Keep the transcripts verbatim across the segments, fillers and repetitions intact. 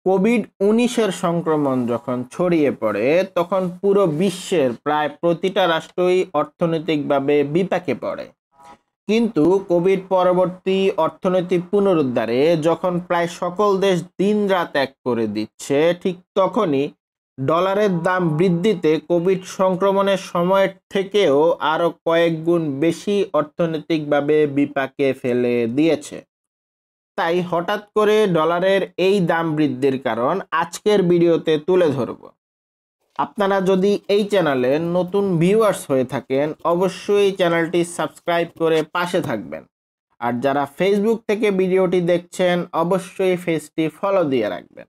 Covid উনিশ এর সংক্রমণ যখন ছড়িয়ে পড়ে তখন পুরো বিশ্বের প্রায় প্রতিটা রাষ্ট্রই অর্থনৈতিকভাবে বিপাকে পড়ে। কিন্তু কোভিড পরবর্তী অর্থনৈতিক পুনরুদ্ধারে যখন প্রায় সকল দেশ দিনরাত এক করে দিচ্ছে, ঠিক তখনই ডলারের দাম বৃদ্ধিতে কোভিড সংক্রমণের সময়ের থেকেও আরো কয়েক গুণ বেশি অর্থনৈতিকভাবে বিপাকে ফেলে দিয়েছে। তাই হঠাৎ করে ডলারের এই দাম বৃদ্ধির কারণ আজকের ভিডিওতে তুলে ধরব। আপনারা যদি এই চ্যানেলে নতুন ভিউয়ার্স হয়ে থাকেন অবশ্যই চ্যানেলটি সাবস্ক্রাইব করে পাশে থাকবেন, আর যারা ফেসবুক থেকে ভিডিওটি দেখছেন অবশ্যই পেজটি ফলো দিয়ে রাখবেন।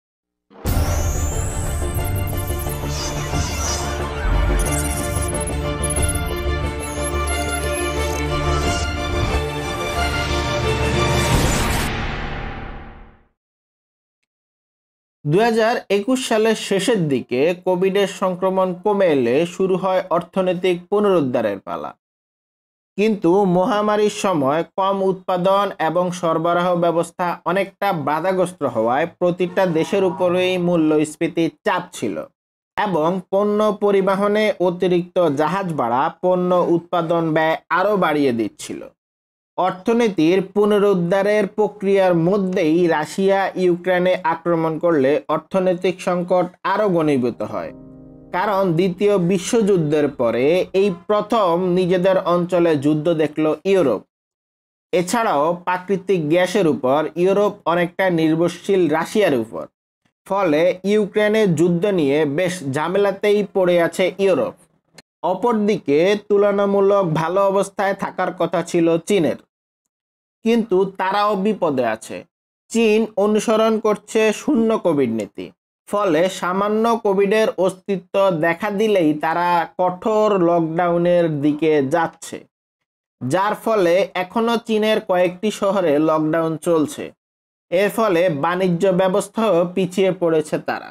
দুই হাজার একুশ সালের শেষের দিকে কোভিডের সংক্রমণ কমে এলে শুরু হয় অর্থনৈতিক পুনরুদ্ধারের পালা। কিন্তু মহামারীর সময় কম উৎপাদন এবং সরবরাহ ব্যবস্থা অনেকটা বাধাগ্রস্ত হওয়ায় প্রতিটা দেশের উপরেই মূল্যস্ফীতির চাপ ছিল এবং পণ্য পরিবহনে অতিরিক্ত জাহাজ ভাড়া পণ্য উৎপাদন ব্যয় আরও বাড়িয়ে দিচ্ছিল। অর্থনীতির পুনরুদ্ধারের প্রক্রিয়ার মধ্যেই রাশিয়া ইউক্রেনে আক্রমণ করলে অর্থনৈতিক সংকট আরও ঘনীভূত হয়, কারণ দ্বিতীয় বিশ্বযুদ্ধের পরে এই প্রথম নিজেদের অঞ্চলে যুদ্ধ দেখল ইউরোপ। এছাড়াও প্রাকৃতিক গ্যাসের উপর ইউরোপ অনেকটা নির্ভরশীল রাশিয়ার উপর, ফলে ইউক্রেনের যুদ্ধ নিয়ে বেশ ঝামেলাতেই পড়ে আছে ইউরোপ। অপরদিকে তুলনামূলক ভালো অবস্থায় থাকার কথা ছিল চীনের, কিন্তু তারাও বিপদে আছে। চীন অনুসরণ করছে শূন্য কোভিড নীতি, ফলে সামান্য কোভিডের অস্তিত্ব দেখা দিলেই তারা কঠোর লকডাউনের দিকে যাচ্ছে, যার ফলে এখনো চীনের কয়েকটি শহরে লকডাউন চলছে। এর ফলে বাণিজ্য ব্যবস্থাও পিছিয়ে পড়েছে তারা।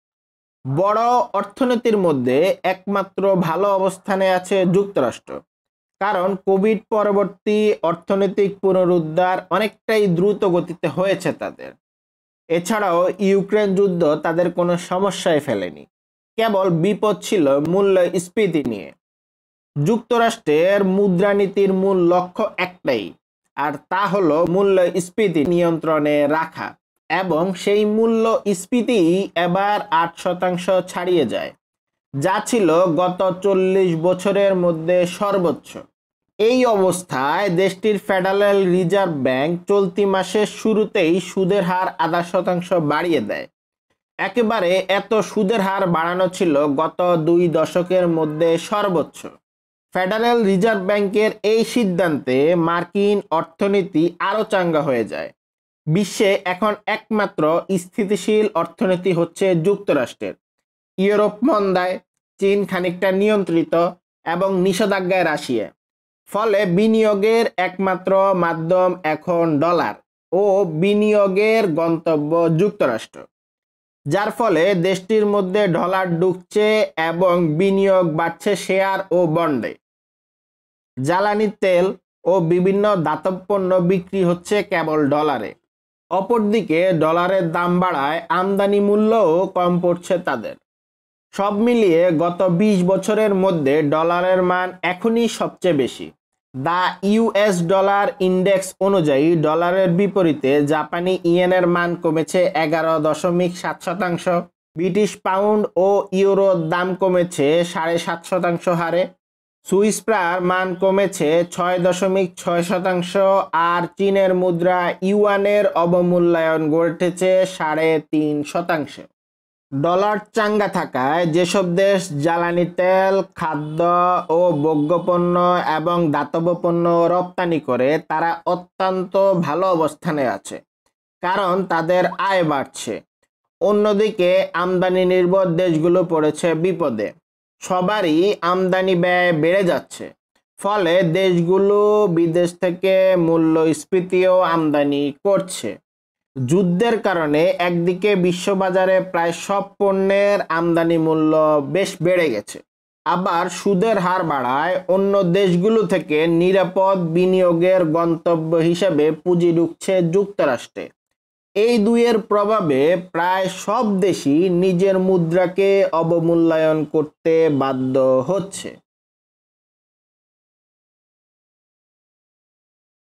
বড় অর্থনীতির মধ্যে একমাত্র ভালো অবস্থানে আছে যুক্তরাষ্ট্র, কারণ কোভিড পরবর্তী অর্থনৈতিক পুনরুদ্ধার অনেকটাই দ্রুত গতিতে হয়েছে তাদের। এছাড়াও ইউক্রেন যুদ্ধ তাদের কোনো সমস্যায় ফেলেনি, কেবল বিপদ ছিল মূল্যস্ফীতি নিয়ে। যুক্তরাষ্ট্রের মুদ্রানীতির মূল লক্ষ্য একটাই, আর তা হলো মূল্যস্ফীতি নিয়ন্ত্রণে রাখা, এবং সেই মূল্যস্ফীতি এবার আট শতাংশ ছাড়িয়ে যায়, যা ছিল গত চল্লিশ বছরের মধ্যে সর্বোচ্চ। এই অবস্থায় দেশটির ফেডারেল রিজার্ভ ব্যাংক চলতি মাসের শুরুতেই সুদের হার আধা শতাংশ বাড়িয়ে দেয়। একেবারে এত সুদের হার বাড়ানো ছিল গত দুই দশকের মধ্যে সর্বোচ্চ। ফেডারেল রিজার্ভ ব্যাংকের এই সিদ্ধান্তে মার্কিন অর্থনীতি আরও চাঙ্গা হয়ে যায়। বিশ্বে এখন একমাত্র স্থিতিশীল অর্থনীতি হচ্ছে যুক্তরাষ্ট্রের। ইউরোপ মন্দায়, চীন খানিকটা নিয়ন্ত্রিত এবং নিষেধাজ্ঞায় রাশিয়া। ফলে বিনিয়োগের একমাত্র মাধ্যম এখন ডলার ও বিনিয়োগের গন্তব্য যুক্তরাষ্ট্র, যার ফলে দেশটির মধ্যে ডলার ঢুকছে এবং বিনিয়োগ বাড়ছে শেয়ার ও বন্ডে। জ্বালানি তেল ও বিভিন্ন ধাতব পণ্য বিক্রি হচ্ছে কেবল ডলারে। অপরদিকে ডলারের দাম বাড়ায় আমদানি মূল্যও কম পড়ছে তাদের। সব মিলিয়ে গত বিশ বছরের মধ্যে ডলারের মান এখনই সবচেয়ে বেশি। দ্য ইউএস ডলার ইন্ডেক্স অনুযায়ী ডলারের বিপরীতে জাপানি ইয়েনের মান কমেছে এগারো দশমিক সাত শতাংশ, ব্রিটিশ পাউন্ড ও ইউরোর দাম কমেছে সাড়ে সাত শতাংশ হারে, সুইস ফ্রাঙ্কের মান কমেছে ছয় দশমিক ছয় শতাংশ, আর চীনের মুদ্রা ইউয়ানের অবমূল্যায়ন ঘটেছে সাড়ে তিন শতাংশ। ডলার চাঙ্গা থাকায় যেসব দেশ জ্বালানি তেল, খাদ্য ও ভোগ্যপণ্য এবং ধাতব পণ্য রপ্তানি করে তারা অত্যন্ত ভালো অবস্থানে আছে, কারণ তাদের আয় বাড়ছে। অন্যদিকে আমদানি নির্ভর দেশগুলো পড়েছে বিপদে, সবারই আমদানি ব্যয় বেড়ে যাচ্ছে, ফলে দেশগুলো বিদেশ থেকে মূল্যস্ফীতিও আমদানি করছে। যুদ্ধের কারণে একদিকে বিশ্ববাজারে প্রায় সব পণ্যের আমদানি মূল্য বেশ বেড়ে গেছে, আবার সুদের হার বাড়ায় অন্য দেশগুলো থেকে নিরাপদ বিনিয়োগের গন্তব্য হিসেবে পুঁজি ঢুকছে যুক্তরাষ্ট্রে। এই দুইয়ের প্রভাবে প্রায় সব দেশই নিজের মুদ্রাকে অবমূল্যায়ন করতে বাধ্য হচ্ছে।